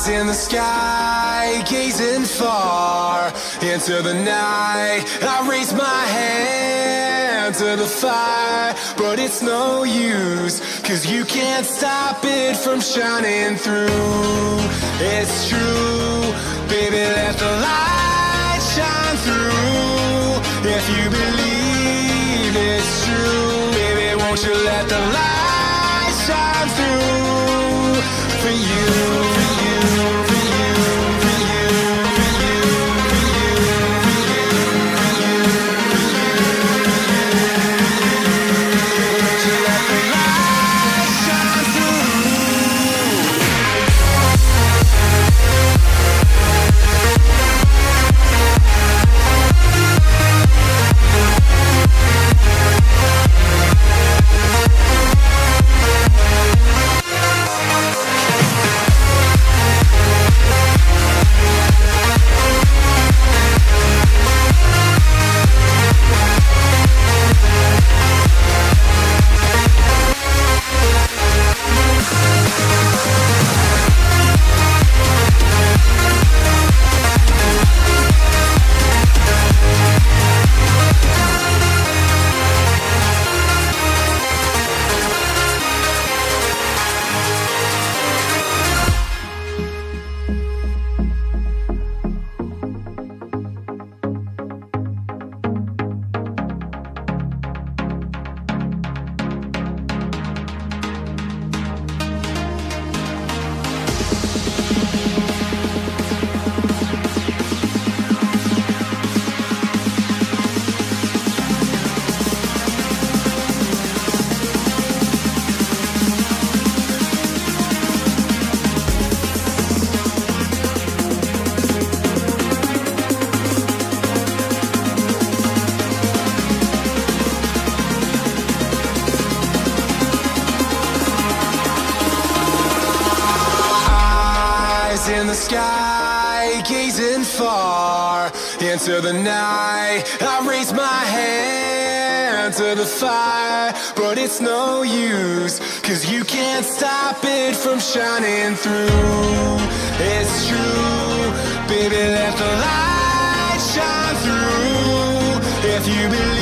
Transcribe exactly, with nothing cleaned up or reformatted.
in the sky, gazing far into the night. I raise my hand to the fire, but it's no use, 'cause you can't stop it from shining through. It's true, baby, let the light shine through. If you believe it's true, baby, won't you let the light shine through for you, for you, for you, for you, for you, for you, for you, for you, for you. Won't you let the light shine through? In the sky, gazing far into the night. I raise my hand to the fire, but it's no use, 'cause you can't stop it from shining through. It's true, baby, let the light shine through. If you believe